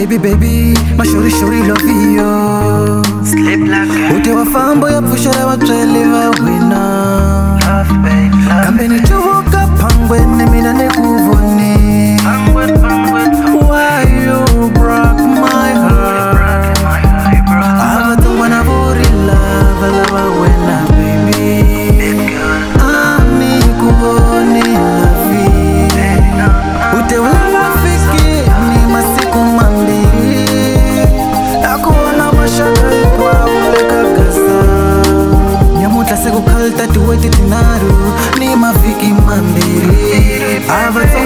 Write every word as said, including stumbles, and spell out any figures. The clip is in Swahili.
baby baby, mashuri shuri love you. Sleep like Ute wafambo ya pushara wa treliva wina. love babe, love. Kambe ni chuvuka pangwe ne mina ne kuvoni. Pangwe, pangwe, Why you broke my heart? my heart, bro. Abatu wana buri love lava wena baby. Baby girl, Ani kuvoni lavi. Ute wala fiki ni masiku mambiri. Nakuona mashaka kwa ule kagasa. Nyamuta seko kalta tuweti tinaru ni mafiki mambiri. Ava